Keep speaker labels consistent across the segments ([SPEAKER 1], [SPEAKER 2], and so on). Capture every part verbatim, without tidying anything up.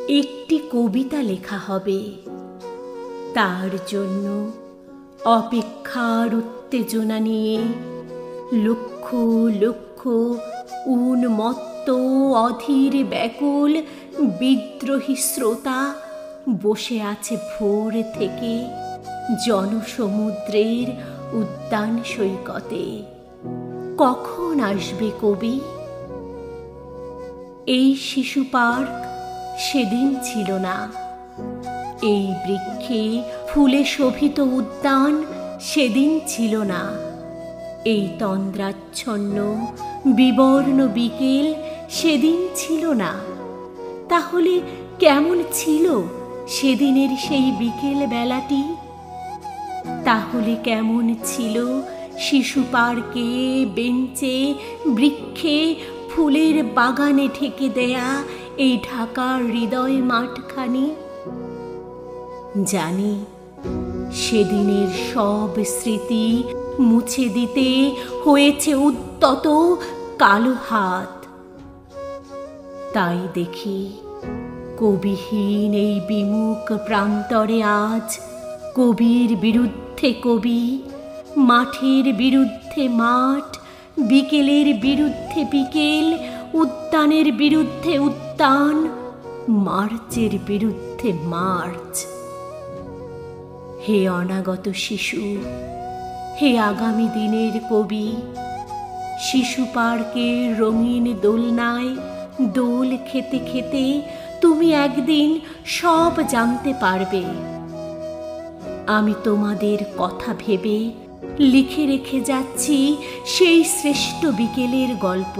[SPEAKER 1] একটি কবিতা লেখা হবে। তার জন্য অপেক্ষার উত্তেজনা নিয়ে লক্ষ লক্ষ উন্মত্ত অধীর ব্যাকুল বিদ্রোহী শ্রোতা বসে আছে ভোর থেকে জনসমুদ্রের উদ্যান সৈকতে। কখন আসবে কবি? এই শিশু পার্ক সেদিন ছিল না, এই বৃক্ষে ফুলে শোভিত উদ্যান সেদিন ছিল না, এই তন্দ্রাচ্ছন্ন বিবর্ণ বিকেল সেদিন ছিল না। তাহলে কেমন ছিল সেদিনের সেই বিকেল বেলাটি? তাহলে কেমন ছিল শিশু পার্কে, বেঞ্চে, বৃক্ষে, ফুলের বাগানে ঢেকে দেয়া এই ঢাকার হৃদয় মাঠখানি? জানি সেদিনের সব স্মৃতি মুছে দিতে হয়েছে উদ্যত কালো হাত। তাই দেখি কবিহীন এই বিমুখ প্রান্তরে আজ কবির বিরুদ্ধে কবি, মাঠের বিরুদ্ধে মাঠ, বিকেলের বিরুদ্ধে বিকেল, উদ্যানের বিরুদ্ধে উদ্যান, মার্চের বিরুদ্ধে মার্চ। হে অনাগত শিশু, হে আগামী দিনের কবি, শিশু পার্কের রঙিন দোলনায় দোল খেতে খেতে তুমি একদিন সব জানতে পারবে। আমি তোমাদের কথা ভেবে লিখে রেখে যাচ্ছি সেই শ্রেষ্ঠ বিকেলের গল্প।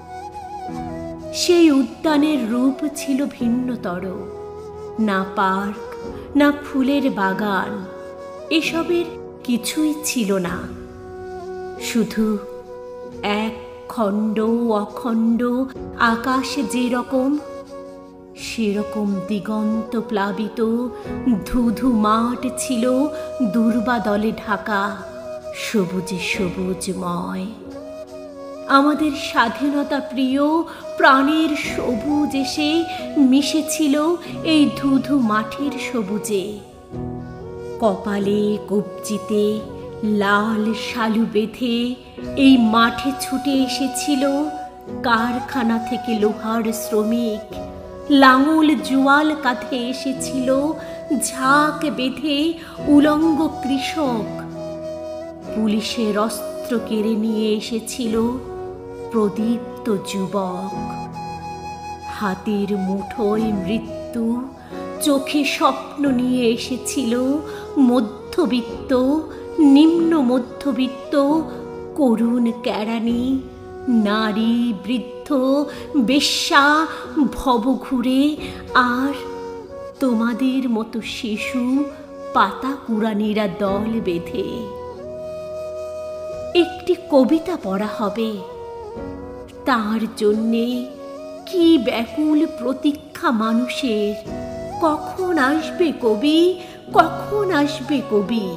[SPEAKER 1] সেই উদ্যানের রূপ ছিল ভিন্নতর, না পার্ক, না ফুলের বাগান, এসবের কিছুই ছিল না। শুধু এক খণ্ড অখণ্ড আকাশ যেরকম, সেরকম দিগন্ত প্লাবিত ধুধু মাঠ ছিল দুর্বাদলে ঢাকা, সবুজে সবুজময়। আমাদের স্বাধীনতা প্রিয় প্রাণের সবুজ এসে মিশেছিল এই ধুধু মাঠের সবুজে। কপালে কবজিতে লাল শালু বেঁধে এই মাঠে ছুটে এসেছিল কারখানা থেকে লোহার শ্রমিক, লাঙল জোয়াল কাঁধে এসেছিল ঝাঁক বেঁধে উলঙ্গ কৃষক, পুলিশের অস্ত্র কেড়ে নিয়ে এসেছিল প্রদীপ্ত যুবক। হাতের মুঠোয় মৃত্যু, চোখে স্বপ্ন নিয়ে এসেছিল মধ্যবিত্ত, নিম্ন মধ্যবিত্ত, করুণ কেরানি, নারী, বৃদ্ধ, বেশ্যা, ভবঘুরে, আর তোমাদের মতো শিশু পাতা কুড়ানিরা দল বেঁধে। একটি কবিতা পড়া হবে। তার জন্যে কি ব্যাকুল প্রতীক্ষা মানুষের। কখন আসবে কবি, কখন আসবে কবি?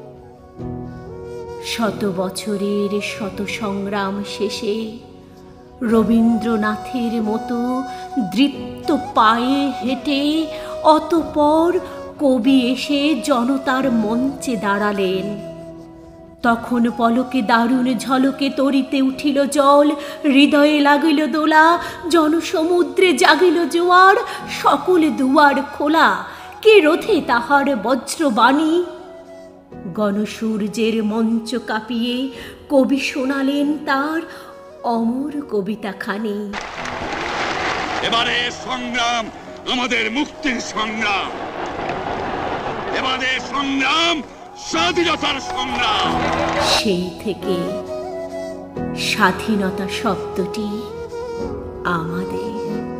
[SPEAKER 1] শত বছরের শত সংগ্রাম শেষে রবীন্দ্রনাথের মতো দৃপ্ত পায়ে হেঁটে অতঃপর কবি এসে জনতার মঞ্চে দাঁড়ালেন। তখন পলকে দারুণ ঝলকে তরিতে উঠিল জল, হৃদয়ে লাগিল দোলা, জনসমুদ্রে জাগিল জোয়ার, সকল দুয়ার খোলা, কে রোধে তাহার বজ্রবাণী? গণসূর্যের মঞ্চ কাঁপিয়ে কবি শোনালেন তার অমর কবিতাখানি।
[SPEAKER 2] এবারে সংগ্রাম আমাদের মুক্তির সংগ্রাম, এবারে সংগ্রাম স্বাধীনতার সংগ্রাম।
[SPEAKER 1] সেই থেকে স্বাধীনতা শব্দটি আমাদের।